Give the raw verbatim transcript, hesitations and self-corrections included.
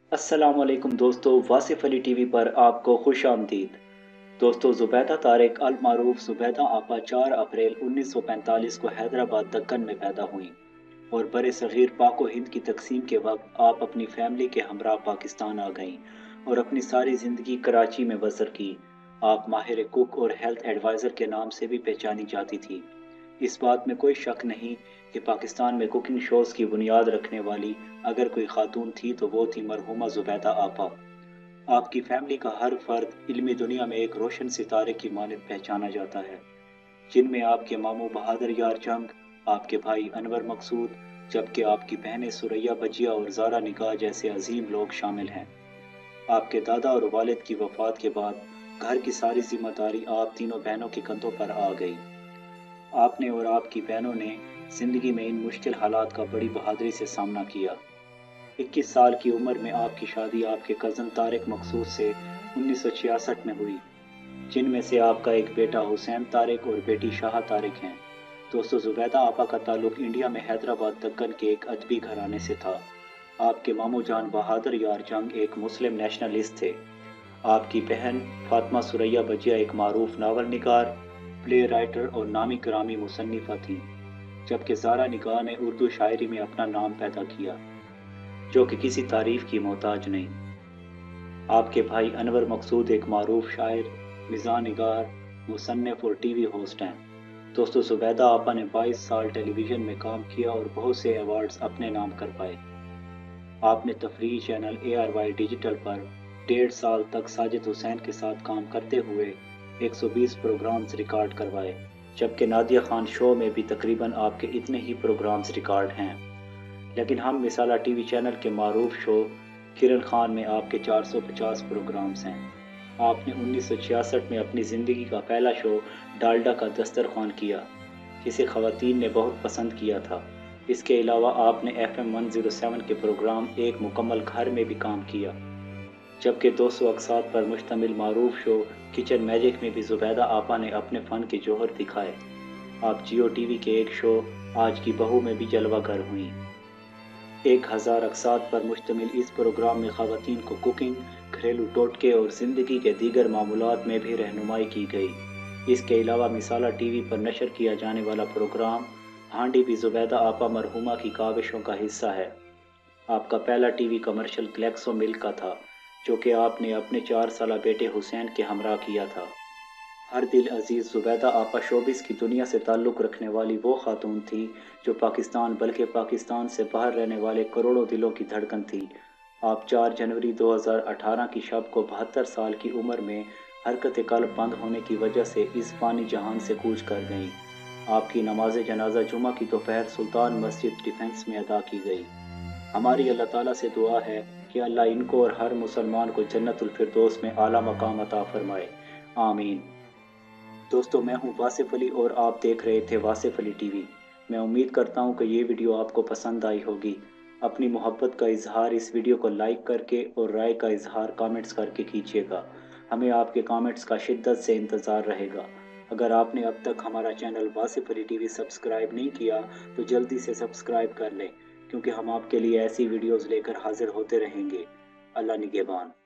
अस्सलाम वालेकुम दोस्तों, वासिफ अली टीवी पर आपको खुश आमदीद। दोस्तों, जुबैदा तारिक अल मारूफ जुबैदा आपा चार अप्रैल उन्नीस सौ पैंतालीस को हैदराबाद दक्कन में पैदा हुई और बरे सग़ीर पाक व हिंद की तकसीम के वक्त आप अपनी फैमिली के हमरा पाकिस्तान आ गईं और अपनी सारी ज़िंदगी कराची में बसर की। आप माहिर कुक और हेल्थ एडवाइज़र के नाम से भी पहचानी जाती थी। इस बात में कोई शक नहीं कि पाकिस्तान में कुकिंग शोज़ की बुनियाद रखने वाली अगर कोई खातून थी तो वो थी मरहूमा जुबैदा आपा। आपकी फैमिली का हर फर्द इल्मी दुनिया में एक रोशन सितारे की मानद पहचाना जाता है, जिनमें आपके मामू बहादुर यार जंग, आपके भाई अनवर मकसूद, जबकि आपकी बहनें सुरैया बजिया और ज़ारा निगाह जैसे अजीम लोग शामिल हैं। आपके दादा और वालिद की वफात के बाद घर की सारी जिम्मेदारी आप तीनों बहनों के कंधों पर आ गई। आपने और आपकी बहनों ने ज़िंदगी में इन मुश्किल हालात का बड़ी बहादुरी से सामना किया। इक्कीस साल की उम्र में आपकी शादी आपके कज़न तारिक मकसूद से उन्नीस सौ छियासठ में हुई, जिनमें से आपका एक बेटा हुसैन तारिक और बेटी शाह तारिक हैं। दोस्तों, जुबैदा आपा का ताल्लुक इंडिया में हैदराबाद दक्कन के एक अदबी घराने से था। आपके मामू जान बहादुर यार जंग एक मुस्लिम नेशनलिस्ट थे। आपकी बहन फातिमा सुरैया बजिया एक मारूफ नावल निगार, प्ले राइटर और नामी ग्रामी मुसन्निफ़ा थीं, जबकि ज़ारा निगाह ने उर्दू शायरी में अपना नाम पैदा किया, जो कि किसी तारीफ की मोहताज नहीं। आपके भाई अनवर मकसूद एक मारूफ शायर, मिज़ाह निगार, मुसन्निफ़ और टीवी होस्ट हैं। दोस्तों, जुबैदा आपा ने बाईस साल टेलीविज़न में काम किया और बहुत से अवार्ड्स अपने नाम कर पाए। आपने तफरीही channel A R Y digital पर डेढ़ साल तक साजिद हुसैन के साथ काम करते हुए एक सौ बीस प्रोग्राम्स रिकॉर्ड करवाए, जबकि नादिया खान शो में भी तकरीबन आपके इतने ही प्रोग्राम्स रिकॉर्ड हैं। लेकिन हम मिसाला टीवी चैनल के मारूफ शो किरण खान में आपके चार सौ पचास प्रोग्राम्स हैं। आपने उन्नीस सौ छियासठ में अपनी ज़िंदगी का पहला शो डालडा का दस्तरखान किया, जिसे ख़वातीन ने बहुत पसंद किया था। इसके अलावा आपने F M one zero seven के प्रोग्राम एक मुकम्मल घर में भी काम किया, जबकि दो सौ अक़सात पर मुश्तमिल मारूफ शो किचन मैजिक में भी जुबैदा आपा ने अपने फ़न के जौहर दिखाए। आप जियो टीवी के एक शो आज की बहू में भी जलवागर हुई। एक हज़ार अक़सात पर मुश्तमिल इस प्रोग्राम में ख़वातीन को कुकिंग, घरेलू टोटके और ज़िंदगी के दीगर मामूलात में भी रहनुमाई की गई। इसके अलावा मिसाला टीवी पर नशर किया जाने वाला प्रोग्राम हांडी भी जुबैदा आपा मरहूमा की काविशों का हिस्सा है। आपका पहला टीवी कमर्शियल ग्लेक्सो मिल्क का था, जो कि आपने अपने चार साला बेटे हुसैन के हमरा किया था। हर दिल अजीज़ जुबैदा आपा शोबिस की दुनिया से ताल्लुक़ रखने वाली वो खातून थी जो पाकिस्तान बल्कि पाकिस्तान से बाहर रहने वाले करोड़ों दिलों की धड़कन थी। आप चार जनवरी दो हज़ार अठारह की शब को बहत्तर साल की उम्र में हरकत क़ल्ब बंद होने की वजह से इस फ़ानी जहान से कूच कर गईं। आपकी नमाज जनाजा जुमा की दोपहर सुल्तान मस्जिद डिफेंस में अदा की गई। हमारी अल्लाह ताला से दुआ है कि अल्लाह इनको और हर मुसलमान को जन्नतुल फिरदौस में आला मकाम अता फरमाए, आमीन। दोस्तों, मैं हूं वासिफ अली और आप देख रहे थे वासिफ अली टीवी। मैं उम्मीद करता हूं कि ये वीडियो आपको पसंद आई होगी। अपनी मोहब्बत का इजहार इस वीडियो को लाइक करके और राय का इजहार कमेंट्स करके कीजिएगा। हमें आपके कमेंट्स का शिद्दत से इंतज़ार रहेगा। अगर आपने अब तक हमारा channel Wasif Ali TV subscribe नहीं किया तो जल्दी से सब्सक्राइब कर लें, क्योंकि हम आपके लिए ऐसी वीडियोज़ लेकर हाजिर होते रहेंगे। अल्लाह निगहबान।